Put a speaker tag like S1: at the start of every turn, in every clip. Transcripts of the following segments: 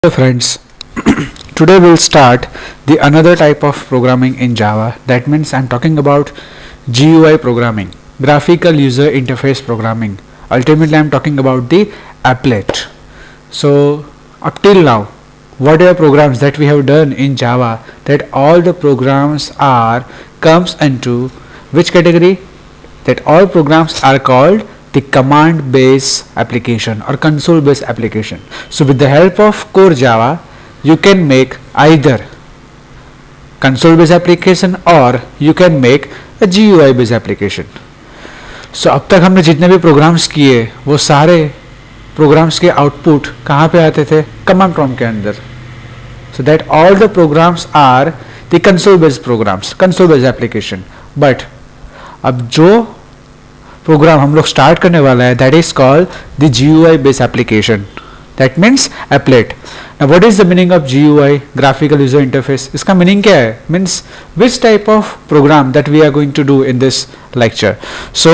S1: Hello friends, today we'll start the another type of programming in Java. That means I'm talking about GUI programming, graphical user interface programming. Ultimately I'm talking about the applet. So up till now, what are the programs that we have done in Java, that all the programs comes into which category? That all programs are called the command based application or console based application. So with the help of core Java you can make either console based application or you can make a GUI based application. So अब तक हमने जितने भी programmes किए वो सारे programmes के output कहाँ पे आते थे? कमांड प्रॉम्प्ट के अंदर. So that all the programs are the console based programs, console based application. But अब जो प्रोग्राम हम लोग स्टार्ट करने वाला है that is called the GUI based application. That means applet. Now what is the meaning of GUI, graphical user interface? इसका meaning क्या है? Means which type of program that we are going to do in this lecture. So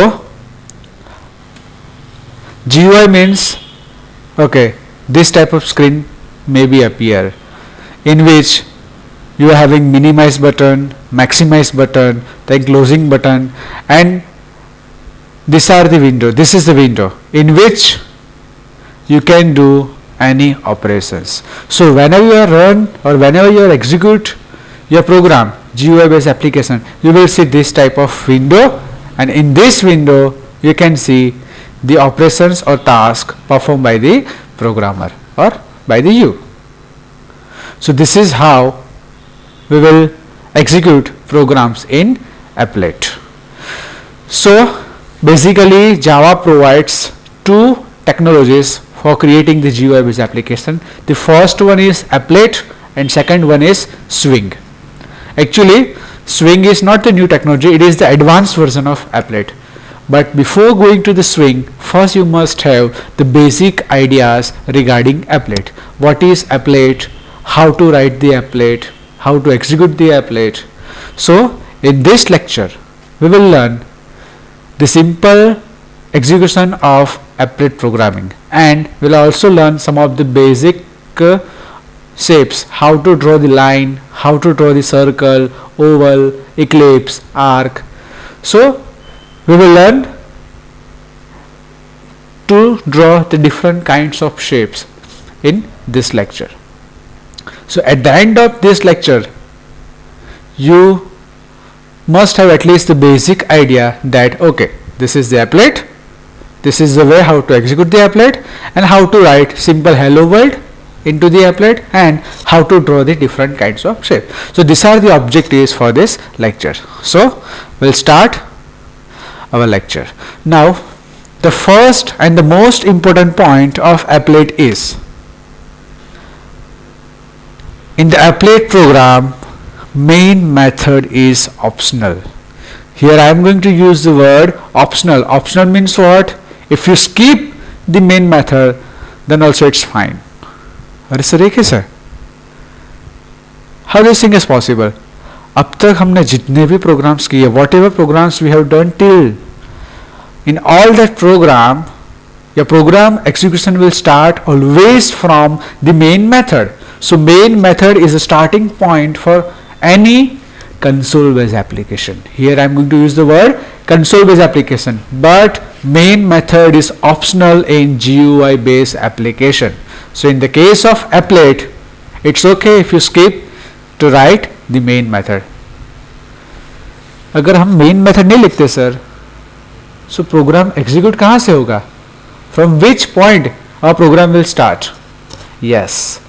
S1: GUI means okay, this type of screen may be appear in which you are having minimize button, maximize button, then closing button, and these are the window. This is the window in which you can do any operations. So whenever you run or whenever you execute your program, GUI based application, you will see this type of window, and in this window you can see the operations or task performed by the programmer or by the you. So this is how we will execute programs in applet. So basically Java provides two technologies for creating the GUI based application. The first one is applet and second one is Swing. Actually Swing is not the new technology, it is the advanced version of applet. But before going to the Swing, first you must have the basic ideas regarding applet. What is applet? How to write the applet? How to execute the applet? So in this lecture we will learn the simple execution of applet programming, and we'll also learn some of the basic shapes, how to draw the line, how to draw the circle, oval, ellipse, arc. So we will learn to draw the different kinds of shapes in this lecture. So at the end of this lecture you must have at least the basic idea that okay, this is the applet, this is the way how to execute the applet, and how to write simple hello world into the applet, and how to draw the different kinds of shape. So these are the objectives for this lecture. So we'll start our lecture. Now the first and the most important point of applet is, in the applet program main method is optional. Here I am going to use the word optional. Optional means what? If you skip the main method then also it's fine. अरे sir ये कैसे? How this thing is possible? अब तक हमने जितने भी programs किए, whatever programs we have done till, in all that program, your program execution will start always from the main method. So main method is a starting point for any console based application. Here I am going to use the word console based application, but main method is optional in GUI based application. So in the case of applet it's okay if you skip to write the main method. अगर हम main method नहीं लिखते sir, so program execute कहाँ से होगा? From which point our program will start? Yes,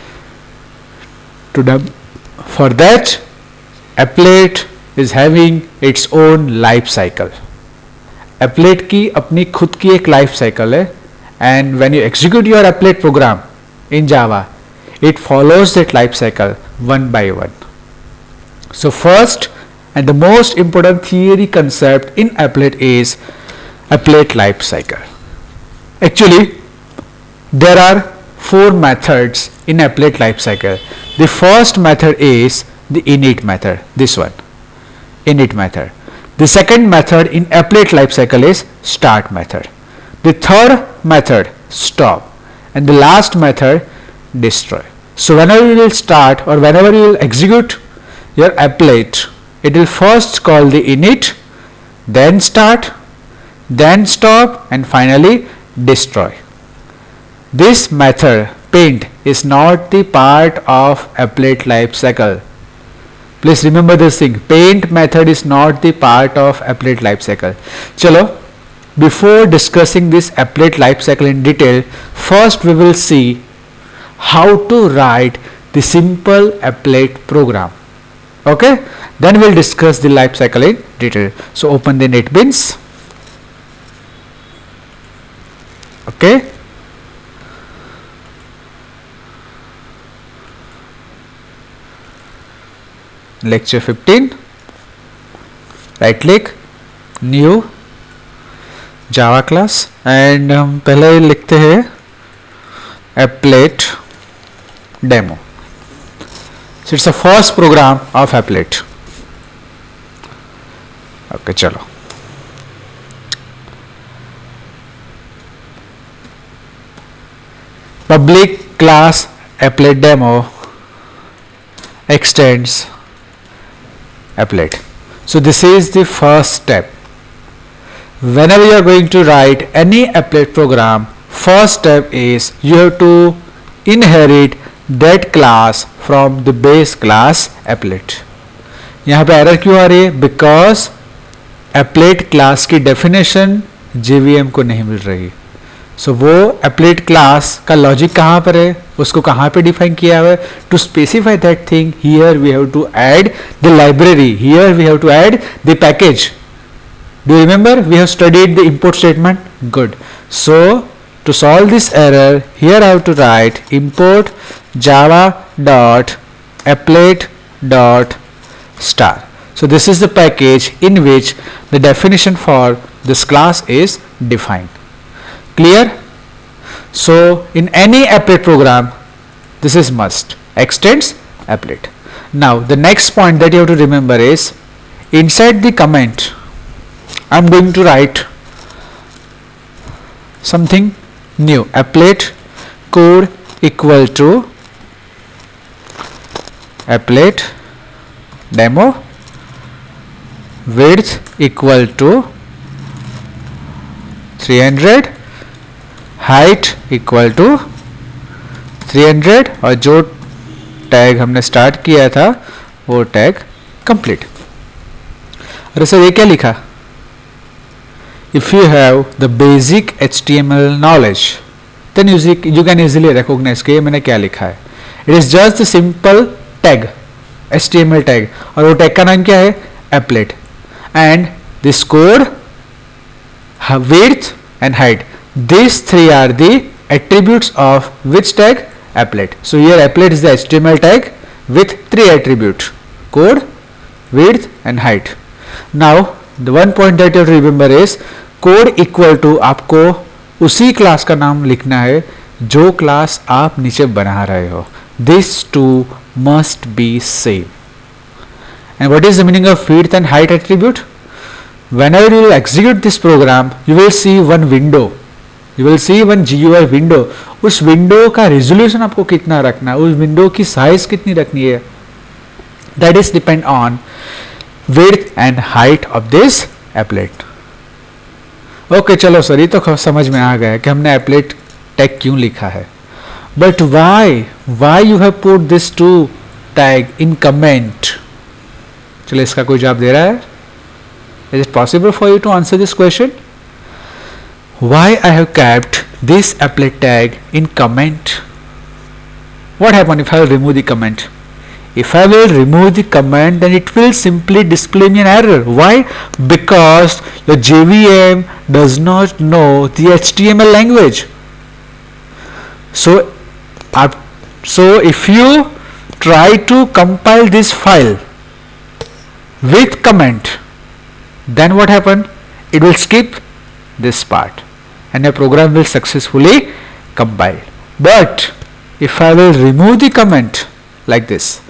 S1: for that applet is having its own life cycle. Applet की अपनी खुद की एक life cycle है, and when you execute your applet program in Java it follows that life cycle one by one. So first and the most important theory concept in applet is applet life cycle. Actually there are four methods in applet life cycle. The first method is the init method, this one, init method. The second method in applet lifecycle is start method. The third method stop, and the last method destroy. So whenever you will start or whenever you will execute your applet, it will first call the init, then start, then stop, and finally destroy. This method paint is not the part of applet lifecycle. Please remember this thing, paint method is not the part of applet lifecycle. Chalo, before discussing this applet lifecycle in detail, first we will see how to write the simple applet program. Okay, then we'll discuss the lifecycle in detail. So open the NetBeans. Okay. Lecture 15, right click, new Java class, and पहले लिखते हैं applet demo. So it's the first program of applet. Okay, चलो. Public class applet demo extends applet. So this is the first step. Whenever you are going to write any applet program, first step is you have to inherit that class from the base class applet. यहाँ पे error क्यों आ रही है? Because applet class की definition JVM को नहीं मिल रही. So वो applet class का logic कहाँ पर है, उसको कहाँ पे define किया हुआ है? To specify that thing, here we have to add the library, here we have to add the package. Do you remember we have studied the import statement? Good. So to solve this error, here I have to write import java.applet.star. So this is the package in which the definition for this class is defined. Clear? So in any applet program, this is must, extends applet. Now the next point that you have to remember is, inside the comment I am going to write something new, applet code equal to applet demo width equal to 300, height equal to 300, और जो tag हमने start किया था वो tag complete. अरे sir ये क्या लिखा? If you have the basic HTML knowledge, then you can easily recognize कि ये मैंने क्या लिखा है. It is just a simple tag, HTML tag, और वो tag का नाम क्या है? Applet. And this code, width and height, these three are the attributes of which tag? Applet. So here applet is the HTML tag with three attributes: code, width and height. Now the one point that you have to remember is code equal to आपको उसी class का नाम लिखना है जो class आप नीचे बना रहे हो. These two must be same. And what is the meaning of width and height attribute? Whenever you will execute this program, you will see one window. You will see one GUI window. उस window का resolution आपको कितना रखना है, उस window की size कितनी रखनी है, that is depend on width and height of this applet. Okay, चलो सर ये तो समझ में आ गया कि हमने applet tag क्यों लिखा है. But why you have put this two tag in comment? चलो इसका कोई जवाब दे रहा है? Is it possible for you to answer this question? Why I have kept this applet tag in comment? What happens if I will remove the comment? If I will remove the comment, then it will simply display me an error. Why? Because your JVM does not know the HTML language. So if you try to compile this file with comment, then what happen? It will skip this part and your program will successfully compile. But if I will remove the comment like this,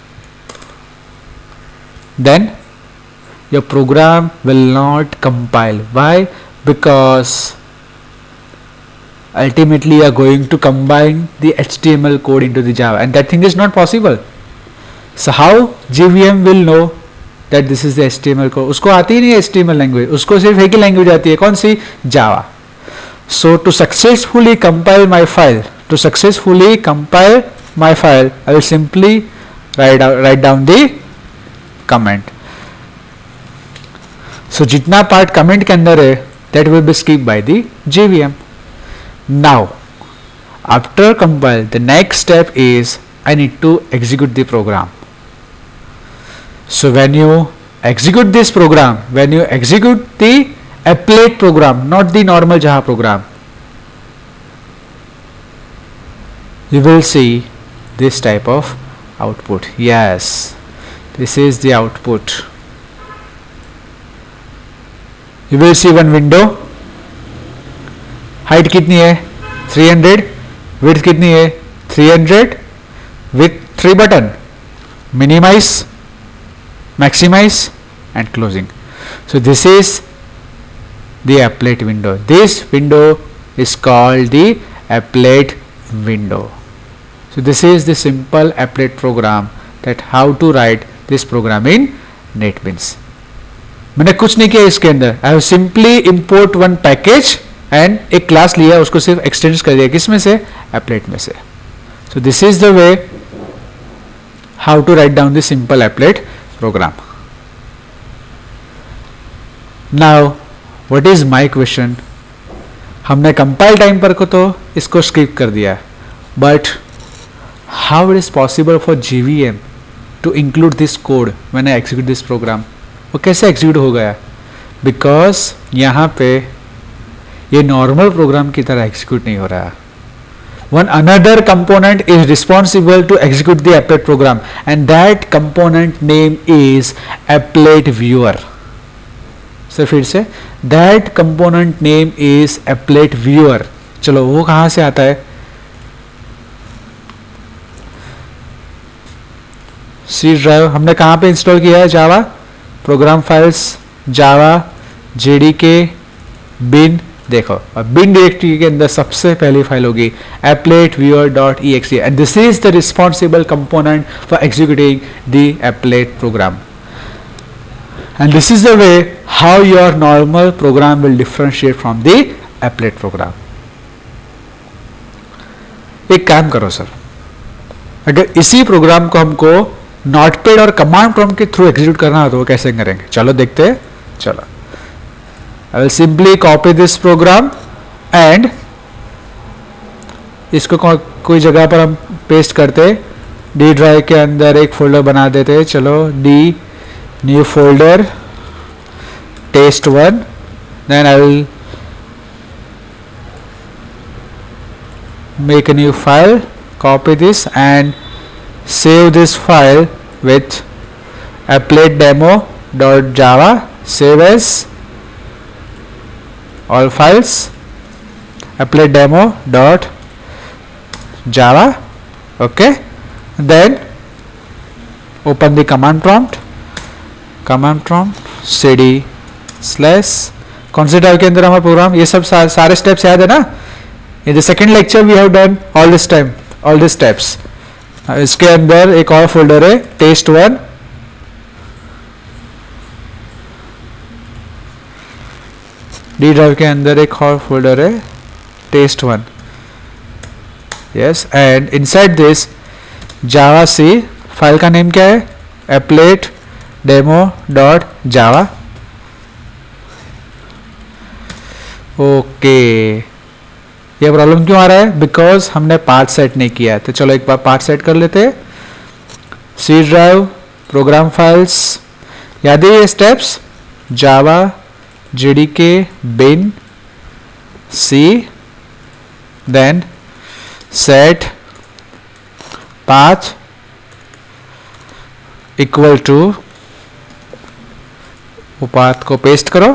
S1: then your program will not compile. Why? Because ultimately you are going to combine the HTML code into the Java, and that thing is not possible. So how JVM will know that this is the HTML code? उसको आती ही नहीं HTML language, उसको सिर्फ एक ही language आती है, कौन सी? Java. So to successfully compile my file, I will simply write down the comment. So जितना part comment के अंदर है, that will be skipped by the JVM. Now after compile, the next step is I need to execute the program. So when you execute this program, when you execute the applet program, not the normal Java program, you will see this type of output. Yes, this is the output. You will see one window. Height कितनी है? 300. Width कितनी है? 300 with 3 button: minimize, maximize and closing. So this is the applet window. This window is called the applet window. So this is the simple applet program, that how to write this program in NetBeans. मैंने कुछ नहीं किया इसके अंदर. I have simply import one package and एक class लिया, उसको सिर्फ extends कर दिया. किस में से? applet में से. So this is the way how to write down the simple applet program. Now what is my question? हमने compile time पर को तो इसको skip कर दिया, but how it is possible for JVM to include this code when I execute this program? वो कैसे execute हो गया? Because यहाँ पे ये normal program की तरह execute नहीं हो रहा. One another component is responsible to execute the applet program, and that component name is applet viewer. So फिर से that component name is applet viewer. चलो वो कहाँ से आता है? C ड्राइव हमने कहाँ पे इंस्टॉल किया है? Java program files, Java JDK bin. देखो bin डायरेक्टरी के अंदर सबसे पहली फाइल होगी applet viewer.exe, and this is the responsible component for executing the applet program. And this is the way how your normal program will differentiate from the applet program. एक काम करो sir, अगर इसी प्रोग्राम को हमको notepad और command prompt के through execute करना हो तो वो कैसे करेंगे? चलो देखते हैं. चलो I will simply copy this program and इसको कोई जगह पर हम पेस्ट करते, डी ड्राइव के अंदर एक फोल्डर बना देते. चलो D new folder test1, then I will make a new file, copy this and save this file with applet demo.java. Save as all files, applet demo.java. okay, then open the command prompt cd slash, कौन से type के अंदर हमारा programme, ये सब सारे steps याद है ना? In the second lecture we have done all this time, all this steps. इसके अंदर एक और फोल्डर है test1, डी ड्राइव के अंदर एक और फोल्डर है test1. Yes, and inside this Java C file का नेम क्या है? applet demo.java. ओके, ये प्रॉब्लम क्यों आ रहा है? बिकॉज हमने पाथ सेट नहीं किया है. तो चलो एक बार पाथ सेट कर लेते हैं. सी ड्राइव, प्रोग्राम फाइल्स, याद है ये स्टेप्स? Java JDK bin C, then set path equal to, वो पाथ को पेस्ट करो,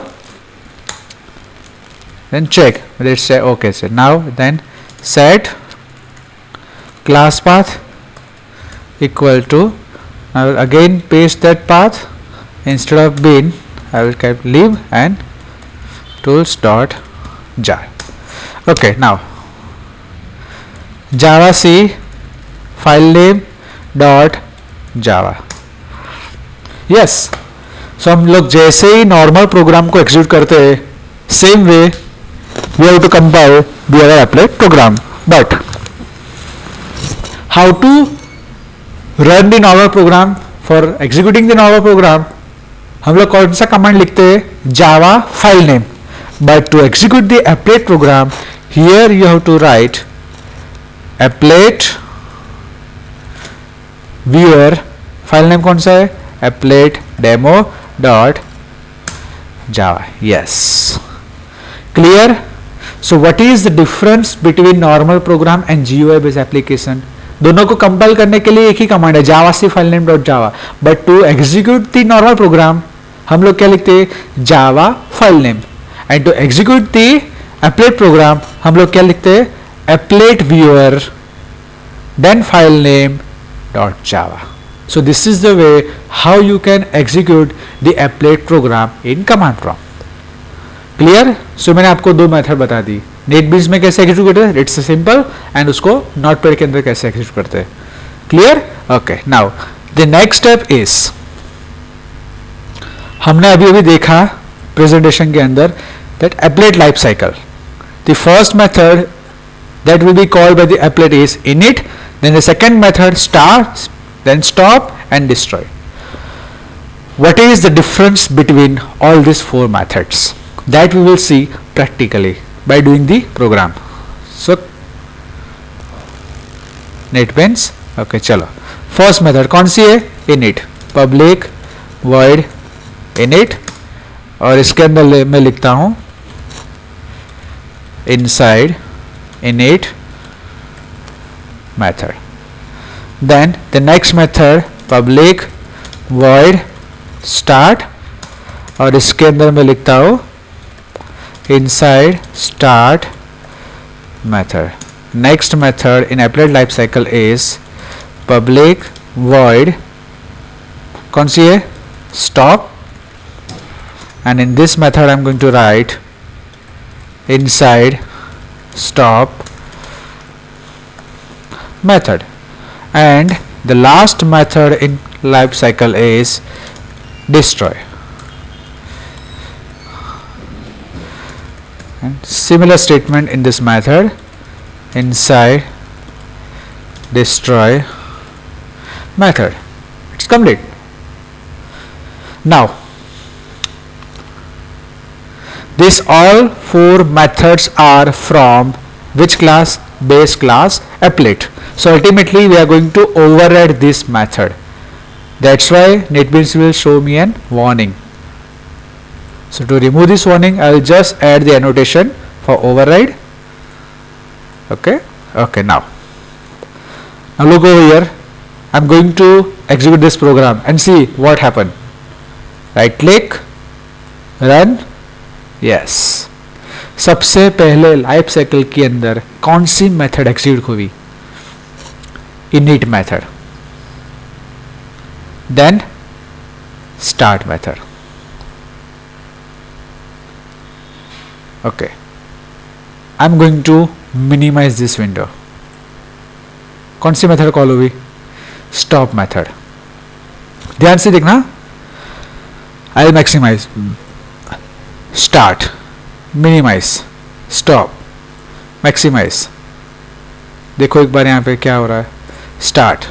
S1: then check whether it's okay. So now then set class path equal to, I will again paste that path. Instead of bin I will type lib and tools.jar. okay, now javac file name dot java. Yes, so हम लोग जैसे ही normal program को execute करते हैं, same way we have to compile the other applet program. But how to run the normal program? For executing the normal program हम लोग कौन सा कमांड लिखते हैं? Java file name. But to execute the applet program, here you have to write applet viewer. File name कौन सा है? applet demo dot java. Yes, clear? So what is the difference between normal program and GUI based application? दोनों को compile करने के लिए एक ही कमांड है, javac file name dot java. But to execute the normal program हम लोग क्या लिखते हैं? java file name. And to execute the applet program हम लोग क्या लिखते हैं? applet viewer then file name dot java. So this is the way how you can execute the applet program in command prompt. Clear? So मैंने आपको दो method बता दी. NetBeans में कैसे एग्जीक्यूट करते हैं, इट्स सिंपल, एंड उसको नोटपैड के अंदर कैसे एग्जीक्यूट करते हैं. Clear? Okay. Now the next step is, हमने अभी अभी देखा प्रेजेंटेशन के अंदर that applet life cycle. The first method that will be called by the applet is init, then the second method start, then stop and destroy. What is the difference between all these four methods? That we will see practically by doing the program. So NetBeans, okay, चलो first method कौन सी है? init, public void init, और इसके अंदर मैं लिखता हूँ inside init method. Then the next method public void start, और इसके अंदर मैं लिखता हूँ inside start method. Next method in applet life cycle is public void कौन सी है? stop, and in this method I am going to write inside stop method. And the last method in life cycle is destroy. And similar statement in this method inside destroy method. It's complete. Now these all four methods are from which class? Base class applet. So ultimately we are going to override this method. That's why NetBeans will show me an warning. So to remove this warning I will just add the annotation for override. Okay. Okay, now look over here. I'm going to execute this program and see what happened. Right click, run. Yes, सबसे पहले life cycle के अंदर कौन सी method execute हुई? init method, then start method. Okay, I am going to minimise this window. कौन सी method call हुई? Stop method. ध्यान से देखना, I will maximise, start, minimise, stop, maximise. देखो एक बार यहां पे क्या हो रहा है. Start,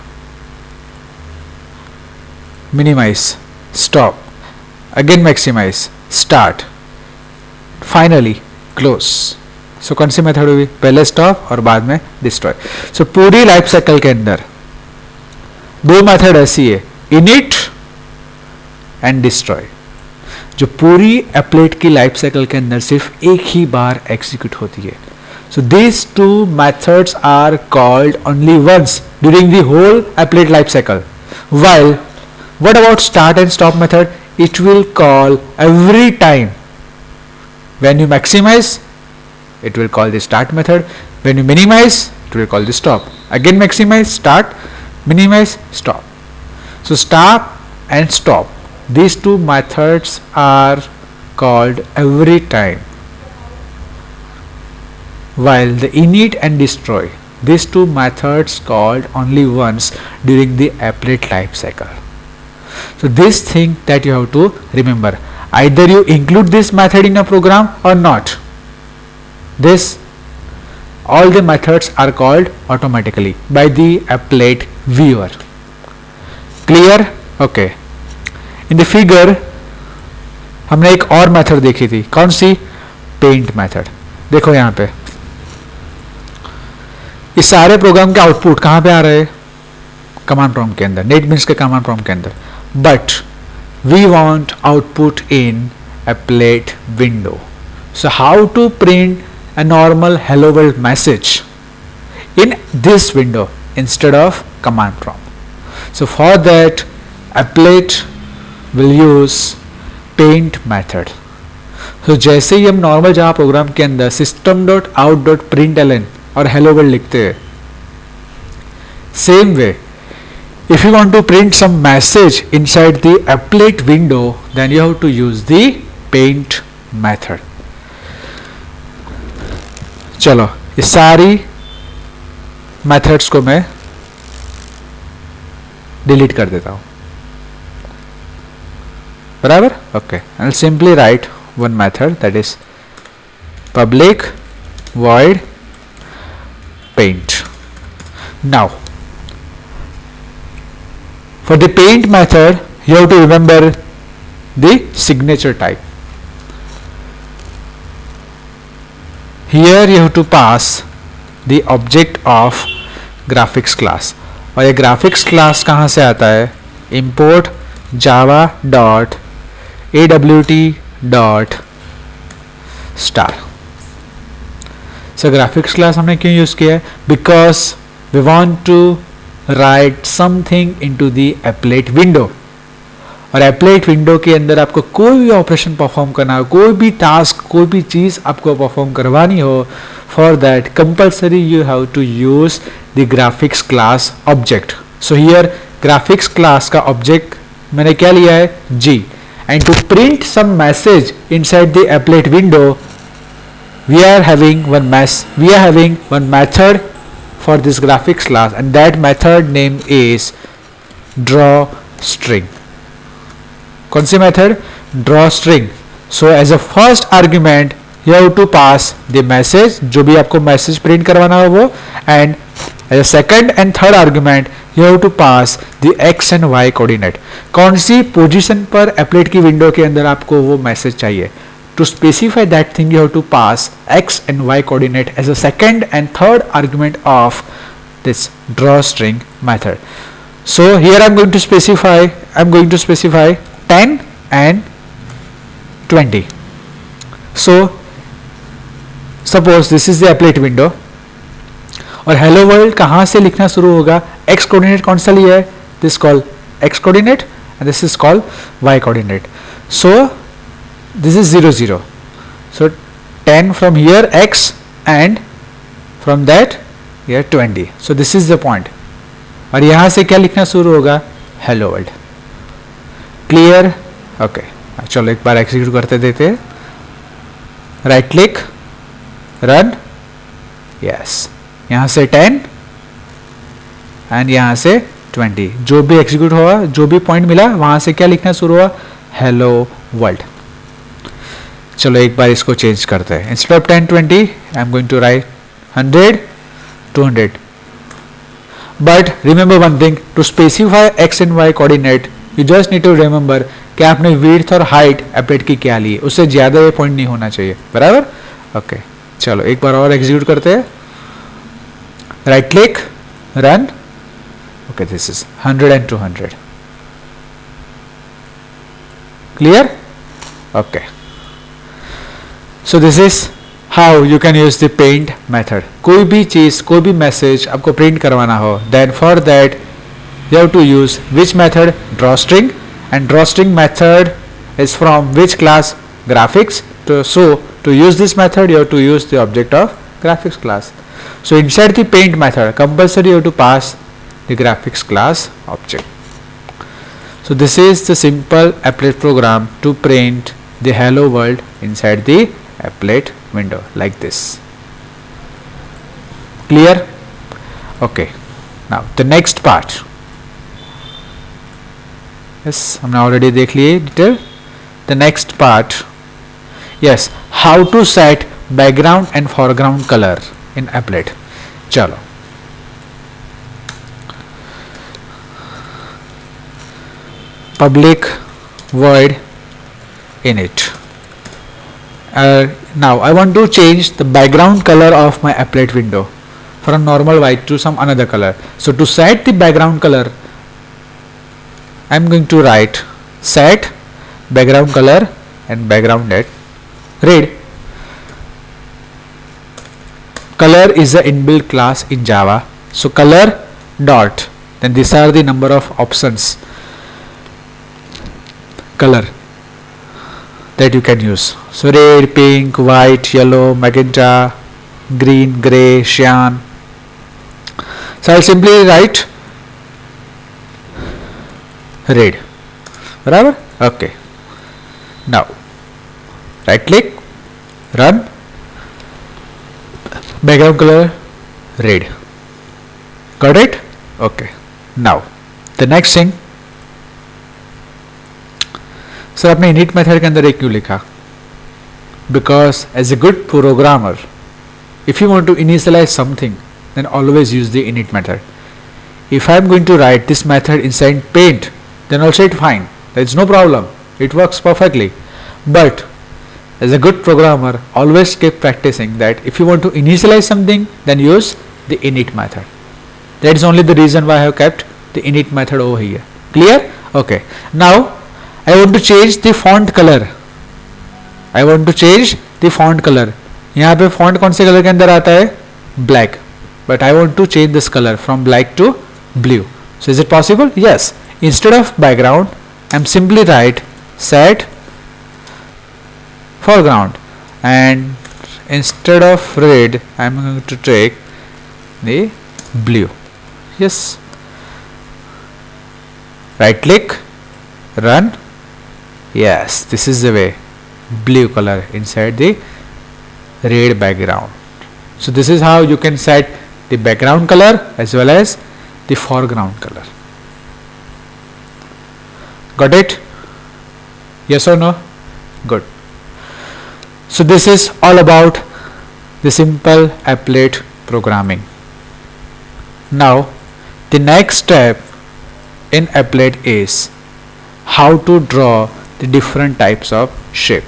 S1: minimise, stop, again maximise, start, finally close. So कौन सी मेथड हुई? पहले स्टॉप और बाद में डिस्ट्रॉय. सो पूरी लाइफ साइकिल के अंदर दो मेथड ऐसी है, इनिट एंड डिस्ट्रॉय, जो पूरी एप्लेट की लाइफ साइकिल के अंदर सिर्फ एक ही बार एग्जीक्यूट होती है. सो these two methods are called only once during the whole applet life cycle. While what about start and stop method? It will call every time. When you maximize, it will call the start method. When you minimize, it will call the stop. Again maximize, start, minimize, stop. So start and stop, these two methods are called every time, while the init and destroy, these two methods called only once during the applet life cycle. So this thing that you have to remember, either you include this method in a program or not, this all the methods are called automatically by the applet viewer. Clear? Okay. In the figure हमने एक और method देखी थी, कौन सी? Paint method. देखो यहाँ पे इस सारे प्रोग्राम के आउटपुट कहाँ पे आ रहे हैं? कमांड प्रॉम्प्ट के अंदर, नेटबीन्स के कमांड प्रॉम्प्ट के अंदर. But we want output in applet window. So how to print a normal hello world message in this window instead of command prompt? So for that, applet will use paint method. तो जैसे ही हम normal Java program के अंदर system.out.println और hello world लिखते हैं, same way if you want to print some message inside the applet window, then you have to use the paint method. चलो ये सारी methods को मैं डिलीट कर देता हूं, बराबर. Okay, I'll simply write one method, that is public void paint. Now for the paint method you have to remember the signature type. Here you have to pass the object of graphics class. और ये graphics class कहाँ से आता है? import java dot awt dot star. So graphics class हमने क्यों use किया है? Because we want to write something into the applet window. और applet window के अंदर आपको कोई भी ऑपरेशन परफॉर्म करना हो, कोई भी टास्क, कोई भी चीज आपको परफॉर्म करवानी हो, for that compulsory you have to use the graphics class object. So here graphics class का object मैंने क्या लिया है? G. And to print some message inside the applet window, we are having one method for this graphics class, and that method name is drawString. कौन सी method? drawString. So as a first argument you have to pass the message, जो भी आपको message print करवाना हो वो, and as a second and third argument you have to pass the x and y coordinate. कौन सी position पर applet की विंडो के अंदर आपको वो मैसेज चाहिए. To specify that thing you have to pass x and y coordinate as a second and third argument of this drawString method. So here I'm going to specify 10 and 20. So suppose this is the applet window और hello world कहाँ से लिखना शुरू होगा? x coordinate कौन सा लिया है? This called x coordinate and this is called y coordinate. So this is 0 0. So 10 from here x and from that here 20. So this is the point. और यहाँ से क्या लिखना शुरू होगा? hello world. क्लियर? ओके, चलो एक बार एग्जीक्यूट करते देते हैं. Right click, run. यस, यहाँ से 10 एंड यहाँ से 20. जो भी एग्जीक्यूट हुआ, जो भी पॉइंट मिला, वहां से क्या लिखना शुरू हुआ? Hello world. चलो एक बार इसको चेंज करते हैं. Instead of 10 20 I am going to write 100 200. But remember one thing, to specify X and Y coordinate you just need to remember कि आपने विड्थ और हाइट अपडेट की क्या ली है, उससे ज्यादा ये पॉइंट नहीं होना चाहिए, बराबर. ओके, चलो एक बार और एग्जीक्यूट करते हैं. Right click, run. Okay, this is 100 and 200. Clear? Okay, so this is how you can use the paint method. कोई भी चीज, कोई भी मैसेज आपको प्रिंट करवाना हो, then for that you have to use which method? drawString. And drawString method is from which class? graphics. So to use this method you have to use the object of graphics class. So inside the paint method compulsory you have to pass the graphics class object. So this is the simple applet program to print the hello world inside the applet window like this. Clear? Okay, now the next part. Yes, हमने already देख लिए detail. The next part, yes, how to set background and foreground color in applet. चलो, public void init. Now I want to change the background color of my applet window from normal white to some another color. So to set the background color, I am going to write set background color and background at red. Color is the inbuilt class in Java. So color dot, then these are the number of options color that you can use. So red, pink, white, yellow, magenta, green, grey, cyan. So I'll simply write red. Barabar? Okay. Now right click, run, background color red. Got it? Okay. Now the next thing, sir आपने init method के अंदर एक क्यों लिखा? Because as a good programmer, if you want to initialize something, then always use the init method. If I am going to write this method inside Paint, then also it's fine. There is no problem. It works perfectly. But as a good programmer, always keep practicing that if you want to initialize something, then use the init method. That is only the reason why I have kept the init method over here. Clear? Okay. Now I want to change the font color. I want to change the font color. यहाँ पे font कौन से color के अंदर आता है? Black. But I want to change this color from black to blue. So is it possible? Yes. Instead of background, I am simply write set foreground, and instead of red, I am going to take the blue. Yes. Right click, run. Yes, this is the way, blue color inside the red background. So this is how you can set the background color as well as the foreground color. Got it? Yes or no? Good. So this is all about the simple applet programming. Now the next step in applet is how to draw the different types of shape.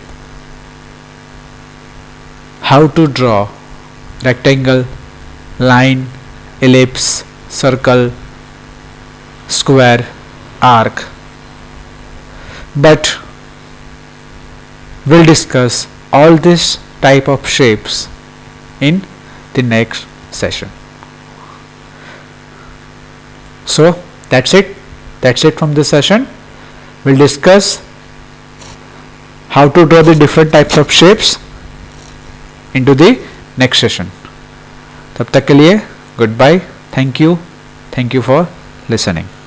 S1: How to draw rectangle, line, ellipse, circle, square, arc. But we'll discuss all this type of shapes in the next session. So that's it. That's it from this session. We'll discuss how to draw the different types of shapes into the next session. तब तक के लिए goodbye. Thank you for listening.